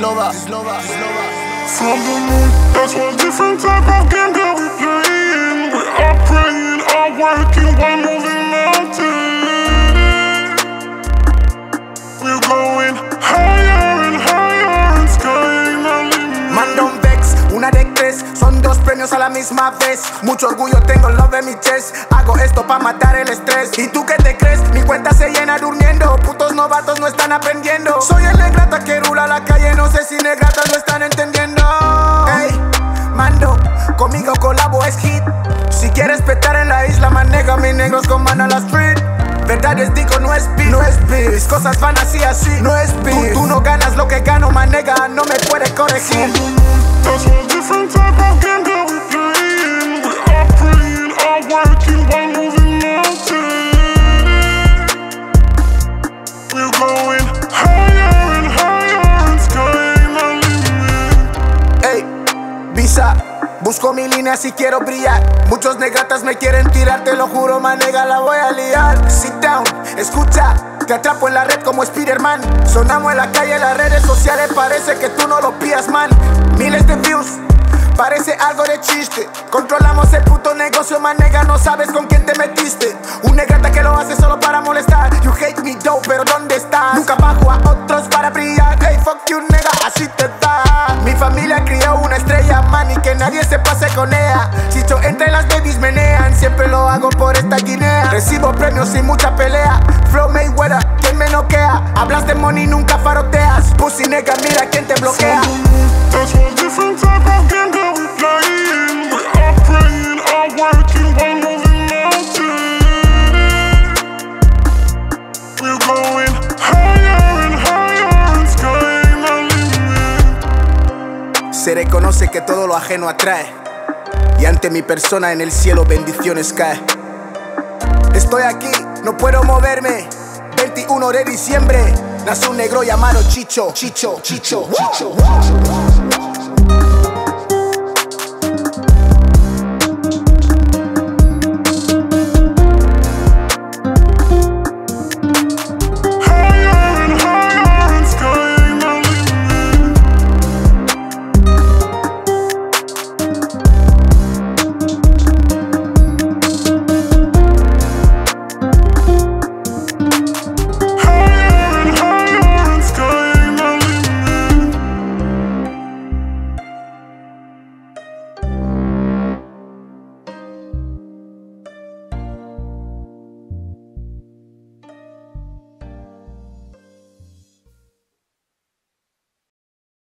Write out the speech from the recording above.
From the moon, that's a different type of game that we playing. We are praying, are working, we're moving mountains. We're going higher and higher and sky ain't no limit. Man don't vex, una de tres, son dos premios a la misma vez. Mucho orgullo tengo, love en mi chest. Hago esto pa' matar el estrés. ¿Y tú qué te crees? Mi cuenta se llena durmiendo. Putos novatos no están aprendiendo. Soy el negrata que rula la calle, no sé si negratas lo están entendiendo. Ey, mando, conmigo colabo es hit. Si quieres petar en la isla, manega, mis negros comandan la street. Verdades digo, no es beef, no es beef. Mis cosas van así, no es beef. Tú no ganas lo que gano, manega, no me puedes corregir. That's a different type of game that we playing. We are praying, are working, we're moving mountains. We're going higher and higher and sky ain't no limit. Ey, visa, busco mi línea si quiero brillar. Muchos negratas me quieren tirar, te lo juro, manega, la voy a liar. Sit down, escucha, te atrapo en la red como Spider-Man. Sonamos en la calle, en las redes sociales, parece que tú no lo pillas, man. Miles de views, parece algo de chiste. Controlamos el puto negocio, manega, no sabes con quién te metiste. Un negrata que lo hace solo para molestar. You hate me, though, pero ¿dónde estás? Nunca bajo a otros para brillar. Hey, fuck you, nega, así te da. Mi familia crió una estrella, man, y que nadie se pase con ella. Si yo entre las babies menean, siempre lo hago por esta guinea. Recibo premios sin mucha pelea. Flow Mayweather, ¿quién me noquea? Hablas de money, nunca faroteas. Pussy nega, mira quién te bloquea. That's a different type of game that we playing. We are praying, are working, we're moving mountains. We're going higher and higher and sky ain't no limit. Se reconoce que todo lo ajeno atrae, y ante mi persona en el cielo bendiciones cae. Estoy aquí, no puedo moverme. 21 de diciembre nació un negro llamado Chicho.